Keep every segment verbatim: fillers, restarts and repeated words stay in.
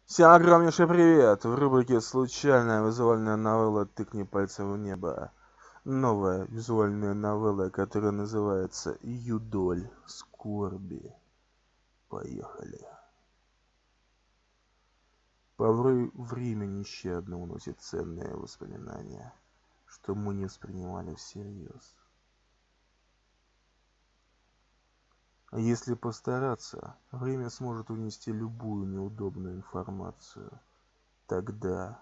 Всем огромнейший привет! В рубрике «Случайная визуальная новелла. Тыкни пальцем в небо». Новая визуальная новелла, которая называется «Юдоль скорби». Поехали. Порой время нещадно уносит ценные воспоминания, что мы не воспринимали всерьез. А если постараться, время сможет унести любую неудобную информацию. Тогда...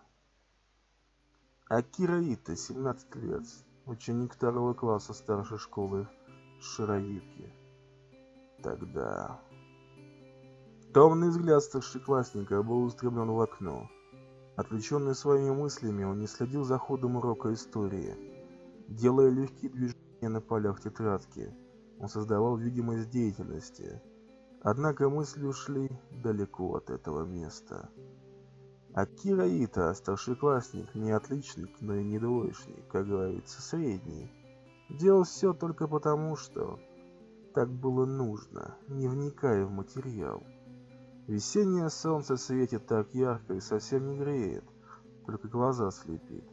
Акира Ито, семнадцать лет, ученик второго класса старшей школы Широюки. Тогда... Томный взгляд старшеклассника был устремлен в окно. Отвлеченный своими мыслями, он не следил за ходом урока истории. Делая легкие движения на полях тетрадки, он создавал видимость деятельности. Однако мысли ушли далеко от этого места. Акира Ито, старшеклассник, не отличник, но и не двоечник, как говорится, средний. Делал все только потому, что так было нужно, не вникая в материал. Весеннее солнце светит так ярко и совсем не греет, только глаза слепит.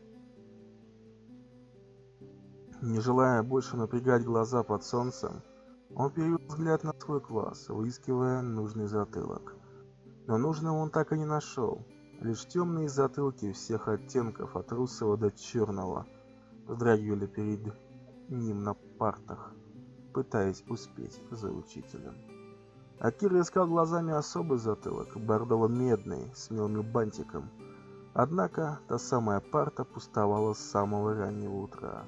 Не желая больше напрягать глаза под солнцем, он перевел взгляд на свой класс, выискивая нужный затылок. Но нужного он так и не нашел. Лишь темные затылки всех оттенков от русого до черного вздрагивали перед ним на партах, пытаясь успеть за учителем. Акира искал глазами особый затылок, бордово-медный, с мелким бантиком. Однако та самая парта пустовала с самого раннего утра.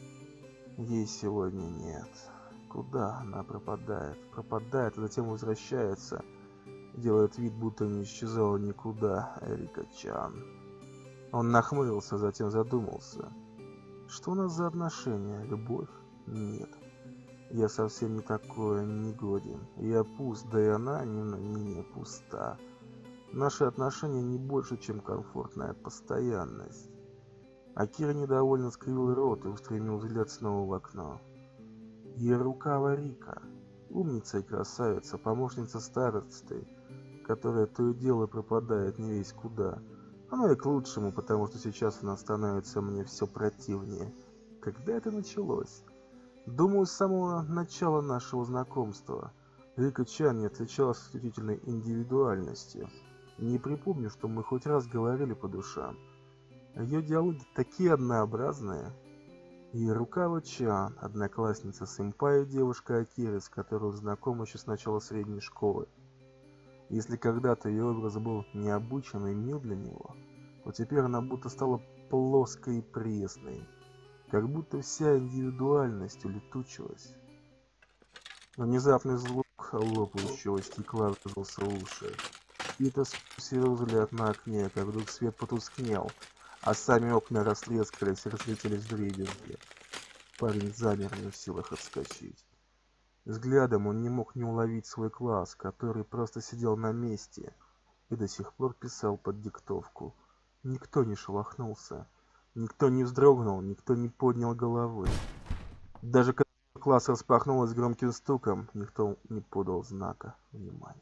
Ей сегодня нет. Куда она пропадает? Пропадает, а затем возвращается. Делает вид, будто не исчезала никуда Эрика-чан. Он нахмурился, затем задумался. Что у нас за отношения? Любовь? Нет. Я совсем не такое, не годен. Я пуст, да и она не, не пуста. Наши отношения не больше, чем комфортная постоянность. Акира недовольно скривил рот и устремил взгляд снова в окно. Ярукава Рика. Умница и красавица, помощница старосты, которая то и дело пропадает не весь куда. Оно и к лучшему, потому что сейчас она становится мне все противнее. Когда это началось? Думаю, с самого начала нашего знакомства. Рика-чан не отличалась исключительной индивидуальностью. Не припомню, что мы хоть раз говорили по душам. Ее диалоги такие однообразные. Ярукава-чан, одноклассница сэмпай и девушка Акиры, с которой знакома еще с начала средней школы. Если когда-то ее образ был необычен и мил для него, то теперь она будто стала плоской и пресной, как будто вся индивидуальность улетучилась. Внезапный звук лопающего стекла врезался в уши. Ито скосил взгляд на окне, как вдруг свет потускнел, а сами окна растрескались и разлетелись вдребезги. Парень замер, не в силах отскочить. Взглядом он не мог не уловить свой класс, который просто сидел на месте и до сих пор писал под диктовку. Никто не шелохнулся, никто не вздрогнул, никто не поднял головы. Даже когда класс распахнулась громким стуком, никто не подал знака внимания.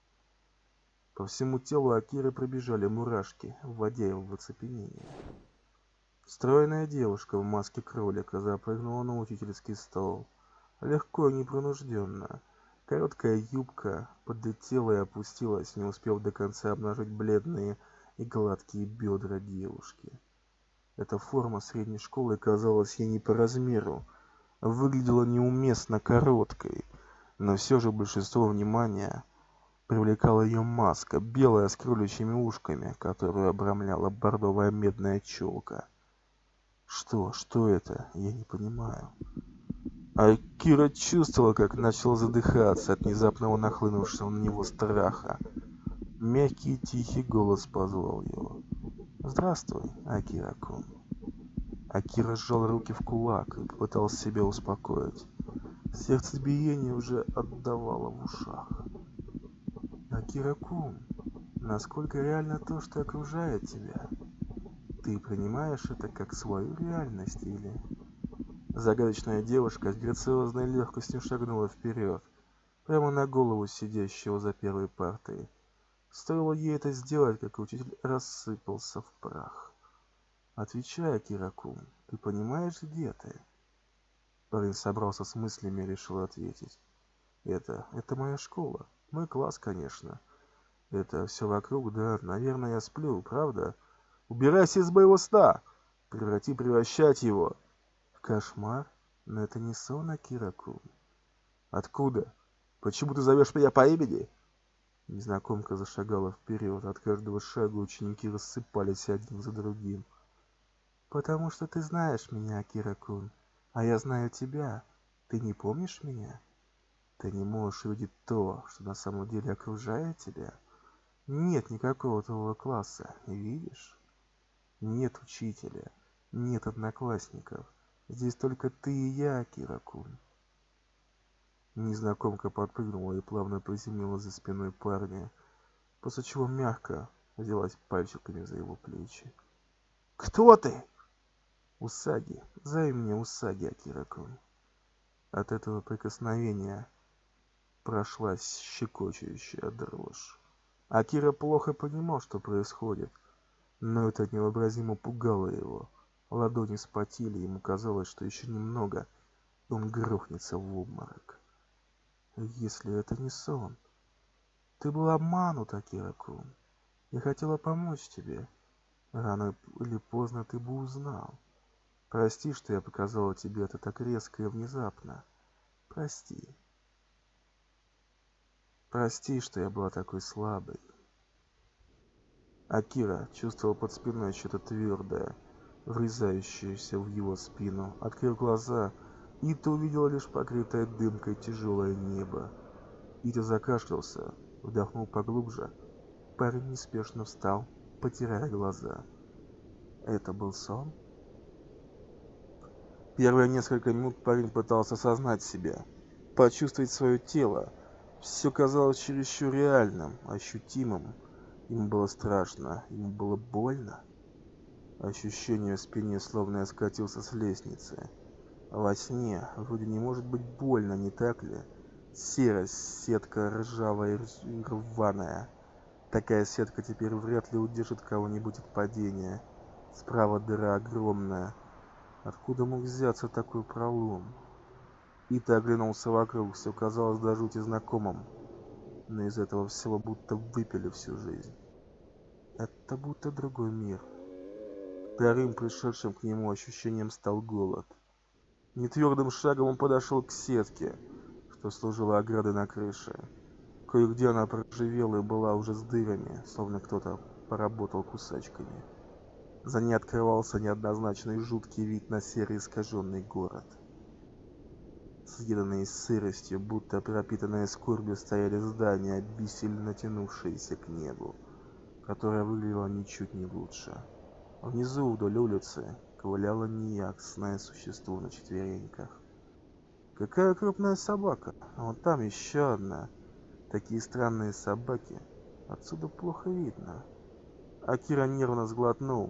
По всему телу Акиры пробежали мурашки, вводя его в оцепенение. Стройная девушка в маске кролика запрыгнула на учительский стол. Легко и непринужденно. Короткая юбка подлетела и опустилась, не успев до конца обнажить бледные и гладкие бедра девушки. Эта форма средней школы казалась ей не по размеру, выглядела неуместно короткой, но все же большинство внимания привлекала ее маска, белая с кроличьими ушками, которую обрамляла бордовая медная челка. Что, что это? Я не понимаю. Акира чувствовала, как начал задыхаться от внезапного нахлынувшего на него страха. Мягкий и тихий голос позвал его. «Здравствуй, Акира-кун». Акира сжал руки в кулак и попытался себя успокоить. Сердцебиение уже отдавало в ушах. «Акира-кун, насколько реально то, что окружает тебя? Ты принимаешь это как свою реальность или...» Загадочная девушка с грациозной легкостью шагнула вперед, прямо на голову сидящего за первой партой. Стоило ей это сделать, как учитель рассыпался в прах. «Отвечай, Акира-кун, ты понимаешь, где ты?» Парень собрался с мыслями и решил ответить. «Это... это моя школа. Мой класс, конечно. Это все вокруг, да, наверное, я сплю, правда? Убирайся из моего сна! Преврати превращать его!» «В кошмар? Но это не сон, Акира-кун». «Откуда? Почему ты зовешь меня по имени?» Незнакомка зашагала вперед. От каждого шага ученики рассыпались один за другим. «Потому что ты знаешь меня, Акира-кун, а я знаю тебя. Ты не помнишь меня? Ты не можешь увидеть то, что на самом деле окружает тебя. Нет никакого твоего класса, видишь? Нет учителя, нет одноклассников. Здесь только ты и я, Акира-кун». Незнакомка подпрыгнула и плавно приземлилась за спиной парня, после чего мягко взялась пальчиками за его плечи. «Кто ты?» «Усаги. Зови меня Усаги, Акира-кун». От этого прикосновения прошлась щекочущая дрожь. Акира плохо понимал, что происходит, но это невообразимо пугало его. Ладони вспотели, ему казалось, что еще немного, и он грохнется в обморок. Если это не сон? Ты был обманут, Акира-кун. Я хотела помочь тебе. Рано или поздно ты бы узнал. Прости, что я показала тебе это так резко и внезапно. Прости. Прости, что я была такой слабой. Акира чувствовал под спиной что-то твердое, врезающееся в его спину. Открыв глаза, Ита увидел лишь покрытое дымкой тяжелое небо. Ита закашлялся, вдохнул поглубже. Парень неспешно встал, потирая глаза. Это был сон? Первые несколько минут парень пытался осознать себя, почувствовать свое тело. Все казалось чересчур реальным, ощутимым. Ему было страшно, ему было больно. Ощущение в спине, словно я скатился с лестницы. Во сне вроде не может быть больно, не так ли? Серость, сетка ржавая и рваная. Такая сетка теперь вряд ли удержит кого-нибудь от падения. Справа дыра огромная. Откуда мог взяться такой пролом? Ита оглянулся вокруг, все казалось до жути знакомым, но из этого всего будто выпили всю жизнь. Это будто другой мир. Вторым пришедшим к нему ощущением стал голод. Нетвердым шагом он подошел к сетке, что служила оградой на крыше. Кое-где она проржавела и была уже с дырами, словно кто-то поработал кусачками. За ней открывался неоднозначный жуткий вид на серый искаженный город. Съеденные сыростью, будто пропитанные скорбью, стояли здания, бессильно тянувшиеся к небу, которое выглядело ничуть не лучше. Внизу, вдоль улицы, ковыляло неясное существо на четвереньках. Какая крупная собака! А вон там еще одна. Такие странные собаки. Отсюда плохо видно. Акира нервно сглотнул.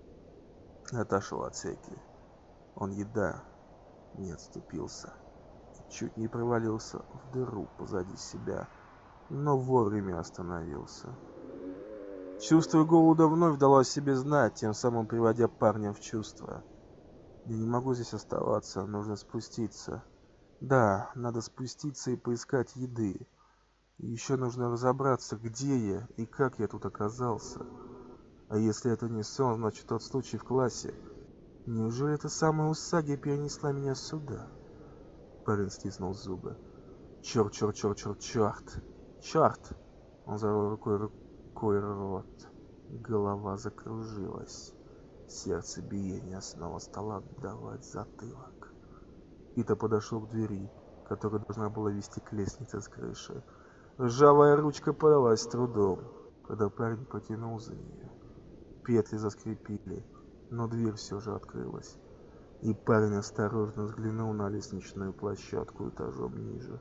Отошел от секи. Он еда. Не отступился. Чуть не провалился в дыру позади себя, но вовремя остановился. Чувство голода вновь дало о себе знать, тем самым приводя парня в чувство. «Я не могу здесь оставаться, нужно спуститься». Да, надо спуститься и поискать еды. И еще нужно разобраться, где я и как я тут оказался. А если это не сон, значит тот случай в классе. Неужели эта самая Усаги перенесла меня сюда? Парень стиснул зубы. Черт, черт, черт, черт, черт. Черт! Он зарыл рукой рукой рот. Голова закружилась. Сердце биение снова стало отдавать затылок. Ита подошел к двери, которая должна была вести к лестнице с крыши. Ржавая ручка подалась с трудом, когда парень потянул за нее. Петли заскрипели, но дверь все же открылась, и парень осторожно взглянул на лестничную площадку этажом ниже.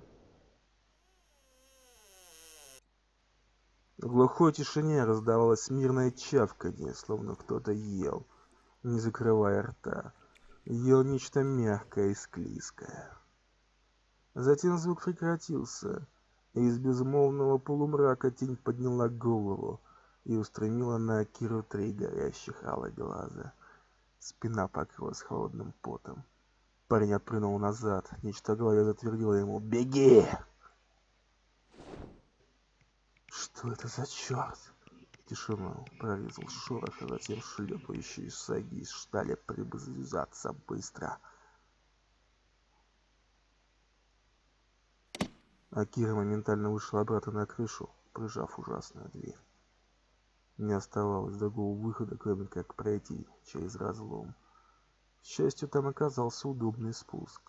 В глухой тишине раздавалось мирное чавканье, словно кто-то ел, не закрывая рта. Ел нечто мягкое и склизкое. Затем звук прекратился, и из безмолвного полумрака тень подняла голову и устремила на Акиру три горящих алых глаза. Спина покрылась холодным потом. Парень отпрыгнул назад. Нечто в голове затвердило ему: «Беги!» Что это за черт? Тишину прорезал шорох, а затем шлепающие шаги из стали приближаться быстро. Акира моментально вышел обратно на крышу, прижав ужасную дверь. Не оставалось другого выхода, кроме как пройти через разлом. К счастью, там оказался удобный спуск.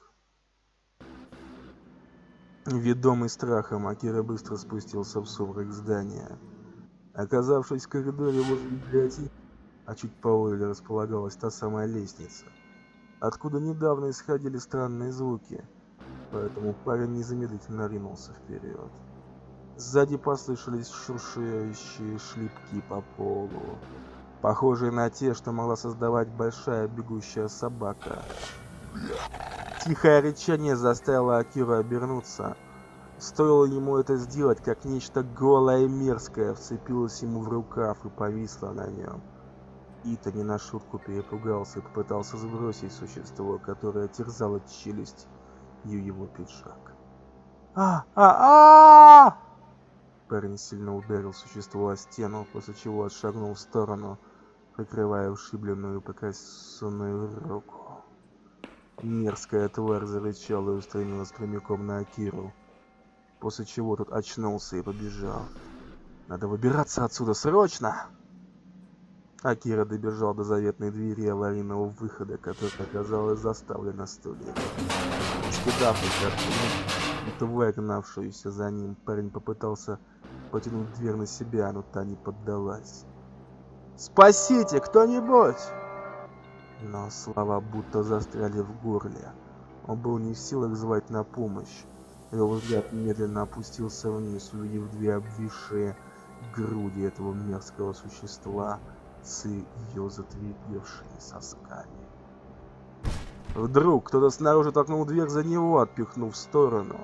Ведомый страхом, Акира быстро спустился в сумрак здания. Оказавшись в коридоре возле библиотеки, а чуть поодаль располагалась та самая лестница, откуда недавно исходили странные звуки, поэтому парень незамедлительно ринулся вперед. Сзади послышались шуршающие шлепки по полу, похожие на те, что могла создавать большая бегущая собака. Тихое рычание заставило Акиру обернуться. Стоило ему это сделать, как нечто голое и мерзкое вцепилось ему в рукав и повисло на нем. Ита не на шутку перепугался и попытался сбросить существо, которое терзало челюсть и его пиджак. а а а Парень сильно ударил существо о стену, после чего отшагнул в сторону, прикрывая ушибленную и покосанную руку. Мерзкая тварь зарычала и устремилась прямиком на Акиру, после чего тот очнулся и побежал. «Надо выбираться отсюда, срочно!» Акира добежал до заветной двери аварийного выхода, которая оказалась заставлена стульями. Скидавшись от тварь, гнавшуюся за ним, парень попытался потянуть дверь на себя, но та не поддалась. «Спасите, кто-нибудь!» Но слова будто застряли в горле. Он был не в силах звать на помощь. Его взгляд медленно опустился вниз, увидев две обвисшие груди этого мерзкого существа с ее затвердевшими сосками. Вдруг кто-то снаружи толкнул дверь за него, отпихнув в сторону.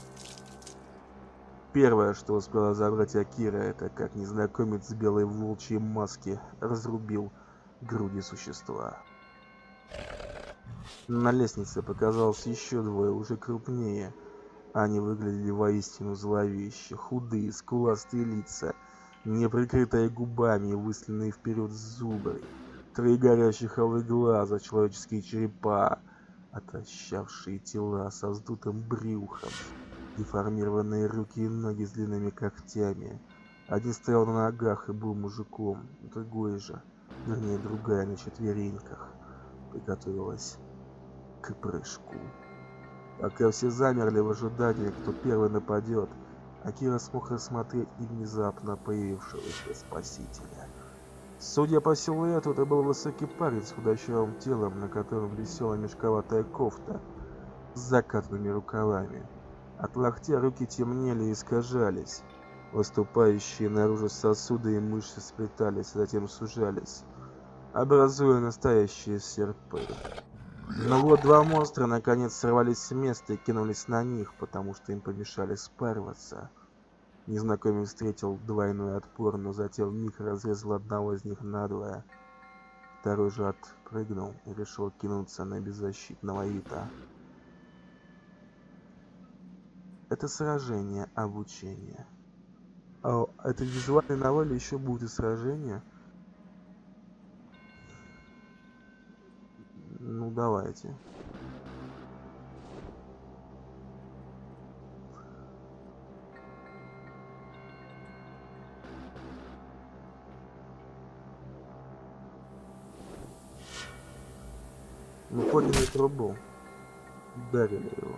Первое, что успела забрать Акира, это как незнакомец в белой волчьей маске разрубил груди существа. На лестнице показалось еще двое, уже крупнее. Они выглядели воистину зловеще. Худые, скуластые лица, не прикрытые губами и выстрелянные вперед зубы. Три горящих алых глаза, человеческие черепа, отощавшие тела со вздутым брюхом, деформированные руки и ноги с длинными когтями. Один стоял на ногах и был мужиком, другой же, вернее другая на четвереньках, приготовилась к прыжку. Пока все замерли в ожидании, кто первый нападет, Акира смог рассмотреть и внезапно появившегося спасителя. Судя по силуэту, это был высокий парень с худощавым телом, на котором висела мешковатая кофта с закатанными рукавами. От локтя руки темнели и искажались. Выступающие наружу сосуды и мышцы сплетались, а затем сужались, образуя настоящие серпы. Но вот два монстра наконец сорвались с места и кинулись на них, потому что им помешали спариваться. Незнакомец встретил двойной отпор, но затем вмиг разрезал одного из них надвое. Второй же отпрыгнул и решил кинуться на беззащитного Ита. Это сражение, обучение. А это в визуальной новелле еще будет и сражение. Ну давайте. Мы подняли трубу. Ударили его.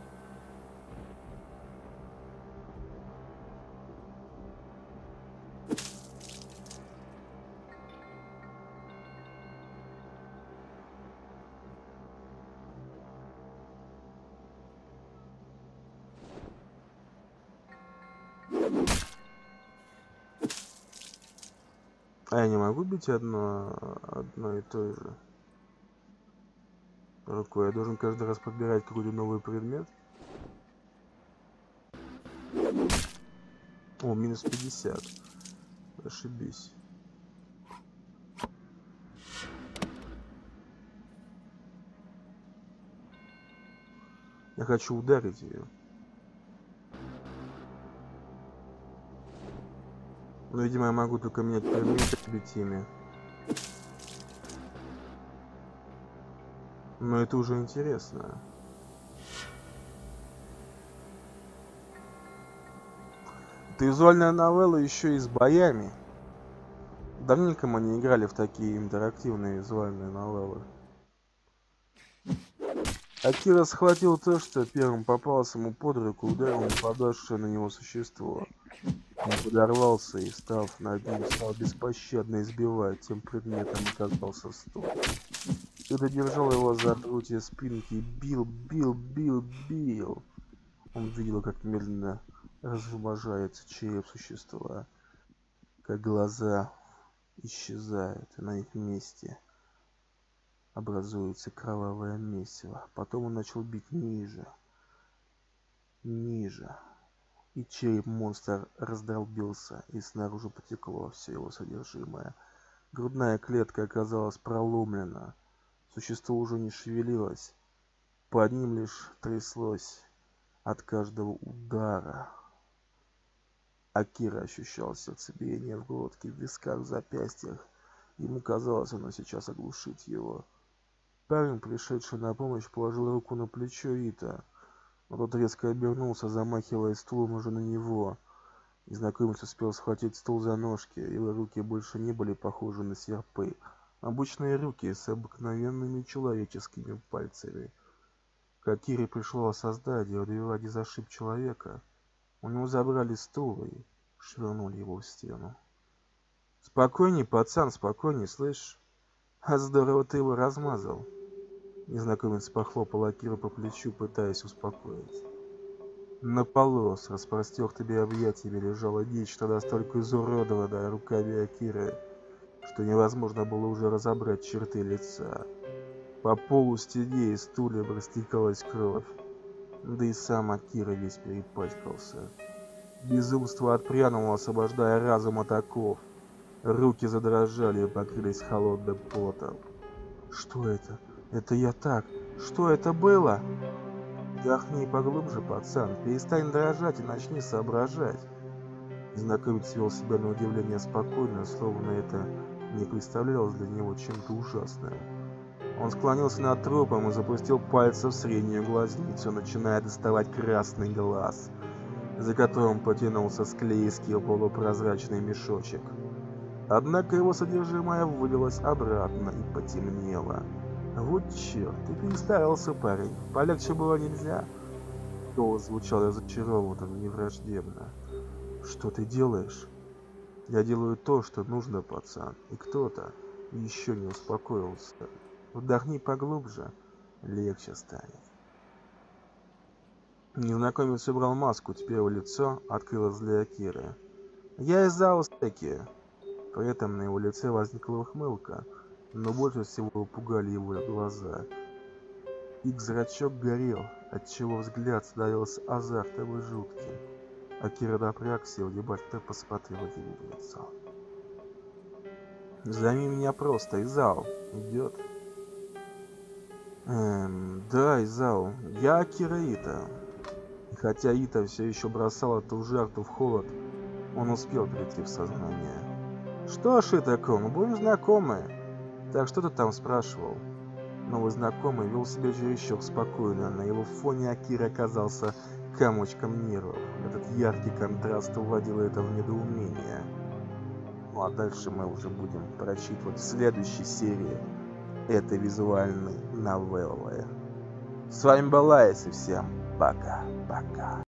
А я не могу бить одно, одно и то же рукой. Я должен каждый раз подбирать какой-то новый предмет. О, минус пятьдесят. Ошибись. Я хочу ударить ее. Но, видимо, я могу только менять предметы перед теми. Но это уже интересно. Это визуальная новелла еще и с боями. Давненько мы не играли в такие интерактивные визуальные новеллы. Акира схватил то, что первым попалось ему под руку, ударил нападавшее на него существо. Он подорвался и, став над ним, стал беспощадно избивать, тем предметом оказался стул. Когда держал его за прутья спинки и бил, бил, бил, бил. Он видел, как медленно размножается череп существа, как глаза исчезают, и на их месте образуется кровавое месиво. Потом он начал бить ниже, ниже, и череп монстра раздолбился, и снаружи потекло все его содержимое. Грудная клетка оказалась проломлена, существо уже не шевелилось, под ним лишь тряслось от каждого удара. Акира ощущал сердцебиение в глотке, в висках, в запястьях. Ему казалось, оно сейчас оглушит его. Парень, пришедший на помощь, положил руку на плечо Ита, но тот резко обернулся, замахивая стулом уже на него. Незнакомец успел схватить стул за ножки, его руки больше не были похожи на серпы. Обычные руки с обыкновенными человеческими пальцами. К Акире пришло осознание, в зашиб человека. У него забрали стул и швырнули его в стену. «Спокойней, пацан, спокойней, слышь? А здорово ты его размазал». Незнакомец похлопал Акиру по плечу, пытаясь успокоить. На полу с распростертыми объятиями лежала нечто настолько изуродованное руками Акиры, что невозможно было уже разобрать черты лица. По полу, стене и стульям растекалась кровь. Да и сам Акира весь перепачкался. Безумство отпрянуло, освобождая разум от оков. Руки задрожали и покрылись холодным потом. Что это? Это я так? Что это было? Вдохни поглубже, пацан. Перестань дрожать и начни соображать. Незнакомец вел себя на удивление спокойно, словно это не представлялось для него чем-то ужасным. Он склонился над трупом и запустил пальцы в среднюю глазницу, начиная доставать красный глаз, за которым потянулся склейский полупрозрачный мешочек. Однако его содержимое вылилось обратно и потемнело. «Вот черт, ты перестарался, парень. Полегче было нельзя?» Голос звучал разочарованно, но не враждебно. «Что ты делаешь?» «Я делаю то, что нужно, пацан, и кто-то еще не успокоился. Вдохни поглубже, легче станет». Незнакомец убрал маску, теперь его лицо открылось для Акиры. «Я из Аустеки». При этом на его лице возникла ухмылка, но больше всего пугали его глаза. Их зрачок горел, отчего взгляд становился азартом и жутким. Акира напрягся, внимательно посмотрел ему в лицо. «Займи меня просто, Изао. Идет?» Эм, да, Изао. Я Акира Ита. И хотя Ита все еще бросал то в жар, то в холод, он успел прийти в сознание. «Что ж, Итако, мы будем знакомы. Так что ты там спрашивал?» Новый знакомый вел себя чересчур спокойно. На его фоне Акира оказался комочком нервов. Этот яркий контраст вводил это в недоумение. Ну а дальше мы уже будем прочитывать в следующей серии этой визуальной новеллы. С вами был Лайс, и всем пока-пока.